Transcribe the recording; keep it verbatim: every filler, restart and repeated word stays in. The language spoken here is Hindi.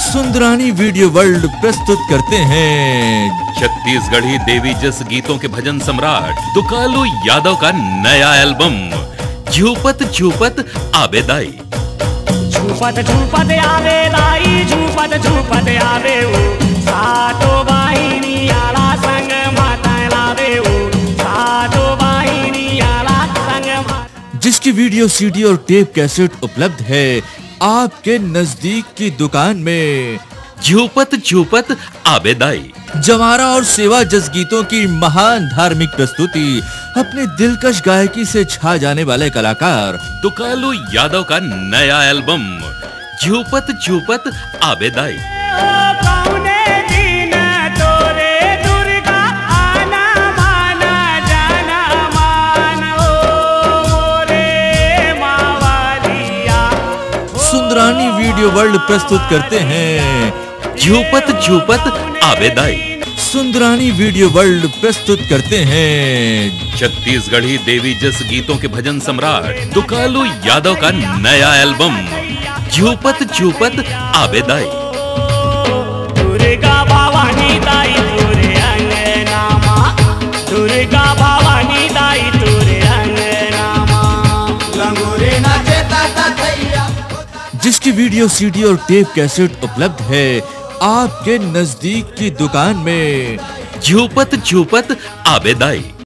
सुंदरानी वीडियो वर्ल्ड प्रस्तुत करते हैं छत्तीसगढ़ी देवी जस गीतों के भजन सम्राट दुकालू यादव का नया एल्बम झूपत झूपत आबेदाई। झूपत झूपत आबेदाई, झूपत झूपत आबे ओ सातो बाहिनी आला संग माता लावे ओ सातो बाहिनी आला संग माता, जिसकी वीडियो सीडी और टेप कैसेट उपलब्ध है आपके नजदीक की दुकान में। झूपत झूपत आबेदाई जवारा और सेवा जस गीतों की महान धार्मिक प्रस्तुति, अपने दिलकश गायकी से छा जाने वाले कलाकार दुकालू यादव का नया album Jhupat Jhupat Aabedai. Sundarani video world प्रस्तुत करते हैं झूपत झूपत आबेदाई। सुंदरानी वीडियो वर्ल्ड प्रस्तुत करते हैं छत्तीसगढ़ी देवी जस गीतों के भजन सम्राट दुकालू यादव का नया एल्बम झूपत झूपत आबेदाई। दुर्गा भवानी दाई तोरे अंगनामा, दुर्गा भवानी दाई तोरे अंगनामा, लंगोरे नाचे ताता थैया, जिसकी वीडियो सीडी और टेप कैसेट उपलब्ध है आपके नजदीक की दुकान में। झूपत झूपत आबेदाई।